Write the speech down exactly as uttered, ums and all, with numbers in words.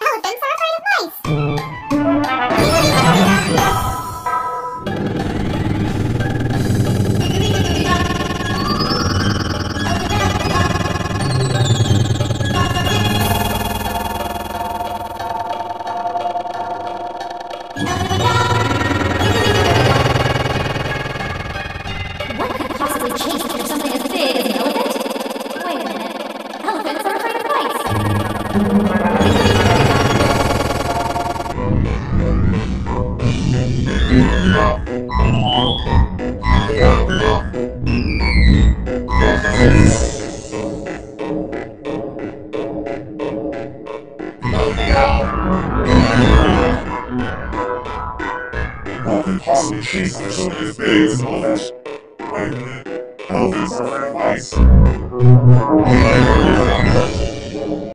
Elephants are afraid of mice. What could possibly chase after something as big as an elephant? Wait a minute. Elephants are afraid of mice. What could possibly chase after something as big as an elephant? Wait a minute. Elephants are afraid of mice.